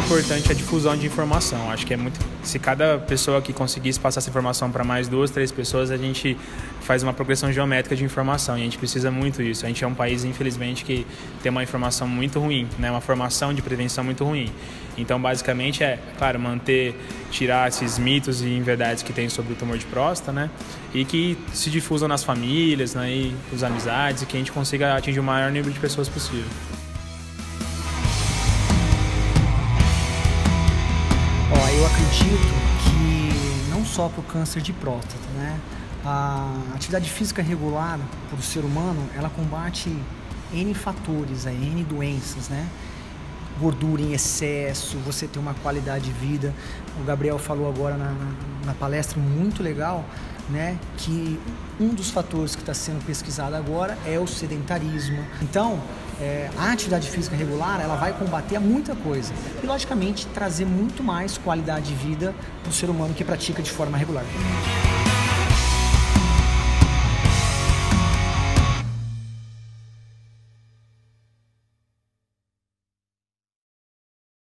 importante a difusão de informação. Acho que é muito... Se cada pessoa que conseguisse passar essa informação para mais 2, 3 pessoas, a gente faz uma progressão geométrica de informação e a gente precisa muito disso. A gente é um país, infelizmente, que tem uma informação muito ruim, né? Uma formação de prevenção muito ruim. Então, basicamente, claro, tirar esses mitos e inverdades que tem sobre o tumor de próstata, né? E que se difusam nas famílias, né? E nas amizades, e que a gente consiga atingir o maior número de pessoas possível. Eu acredito que não só para o câncer de próstata, né? A atividade física regular para o ser humano, ela combate N fatores, N doenças, né? Gordura em excesso, você ter uma qualidade de vida. O Gabriel falou agora na palestra muito legal, né, que um dos fatores que está sendo pesquisado agora é o sedentarismo. Então, a atividade física regular, ela vai combater muita coisa e, logicamente, trazer muito mais qualidade de vida para o ser humano que pratica de forma regular.